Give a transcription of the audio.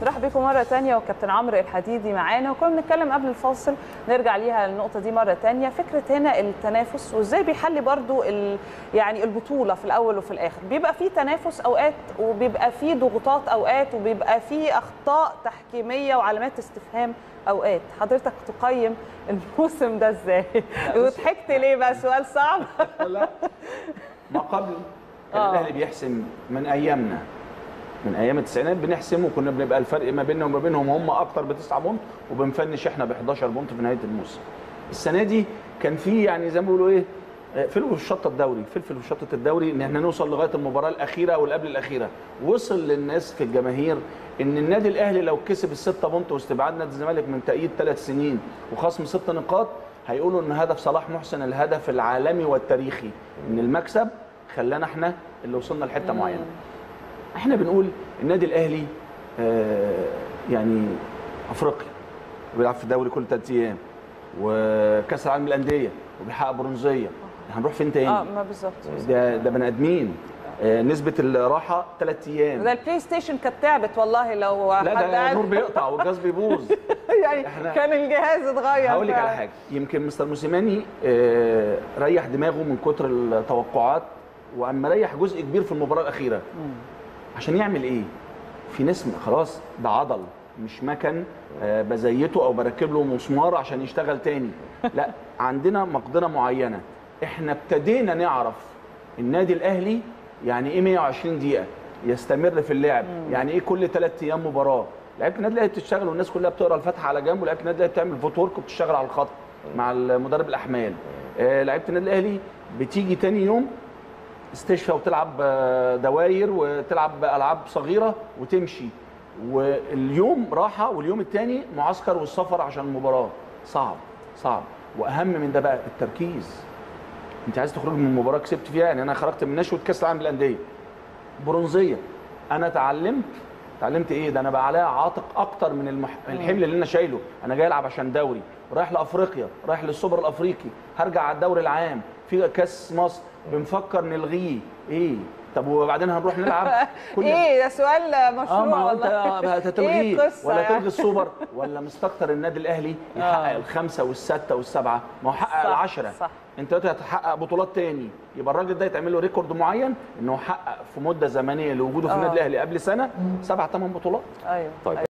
نرحب بكم مره ثانيه وكابتن عمرو الحديدي معانا، وكنا بنتكلم قبل الفاصل نرجع ليها النقطه دي مره ثانيه، فكره هنا التنافس وازاي بيحل برضو يعني البطوله في الاول وفي الاخر. بيبقى في تنافس اوقات وبيبقى في ضغوطات اوقات وبيبقى في اخطاء تحكيميه وعلامات استفهام اوقات. حضرتك تقيم الموسم ده ازاي؟ وضحكت ليه بقى؟ سؤال صعب. لا ما قبل كان الاهلي بيحسم من ايامنا، من ايام التسعينات بنحسم، وكنا بنبقى الفرق ما بيننا وما بينهم هم اكتر ب9 بونت، وبنفنش احنا ب11 بونت في نهايه الموسم. السنه دي كان في يعني زي ما بيقولوا ايه، فلفل في شطه الدوري، فلفل في شطه الدوري، ان احنا نوصل لغايه المباراه الاخيره او اللي قبل الاخيره. وصل للناس في الجماهير ان النادي الاهلي لو كسب ال6 بونت واستبعاد نادي الزمالك من تأييد 3 سنين وخصم 6 نقاط، هيقولوا ان هدف صلاح محسن الهدف العالمي والتاريخي، ان المكسب خلانا احنا اللي وصلنا لحته معينه. احنا بنقول النادي الاهلي يعني افريقيا، وبيلعب في الدوري كل 3 ايام، وكاس العالم للانديه، وبيحقق برونزيه. هنروح فين تاني؟ ما بالظبط. ده بني ادمين. نسبه الراحه 3 ايام. ده البلاي ستيشن كانت تعبت والله. لو لا ده النور بيقطع والجاز بيبوظ. يعني كان الجهاز اتغير. هقول لك على حاجه، يمكن مستر موسيماني ريح دماغه من كتر التوقعات، واما ريح جزء كبير في المباراه الاخيره. عشان يعمل ايه؟ في ناس خلاص ده عضل مش مكن بزيته او بركب له مسمار عشان يشتغل تاني. لا، عندنا مقدره معينه. احنا ابتدينا نعرف النادي الاهلي يعني ايه 120 دقيقه يستمر في اللعب، يعني ايه كل 3 ايام مباراه. لعيبه النادي الاهلي بتشتغل والناس كلها بتقرا الفاتحه على جنب، ولعيبه النادي الاهلي بتعمل فوت ورك وبتشتغل على الخط مع مدرب الاحمال. لعيبه النادي الاهلي بتيجي تاني يوم استشفاء وتلعب دواير وتلعب العاب صغيره وتمشي، واليوم راحه واليوم الثاني معسكر والسفر عشان المباراه. صعب. واهم من ده بقى التركيز. انت عايز تخرج من المباراه كسبت فيها، يعني انا خرجت من نشوه كاس العالم للانديه برونزيه، انا اتعلمت ايه؟ ده انا بقى عليا عاتق اكتر من الحمل اللي انا شايله. انا جاي العب عشان دوري، رايح لافريقيا، رايح للسوبر الافريقي، هرجع على الدوري العام، في كاس مصر بنفكر نلغيه. ايه طب وبعدين هنروح نلعب ايه ده سؤال مشروع والله. انت هتلغيه ولا تلغي السوبر ولا مستكتر النادي الاهلي يحقق ال5 وال6 وال7؟ ما هو حقق ال10. انت دلوقتي هتحقق بطولات تاني، يبقى الراجل ده يتعمل له ريكورد معين انه حقق في مده زمنيه لوجوده في النادي الاهلي قبل سنه 7 8 بطولات. ايوه. طيب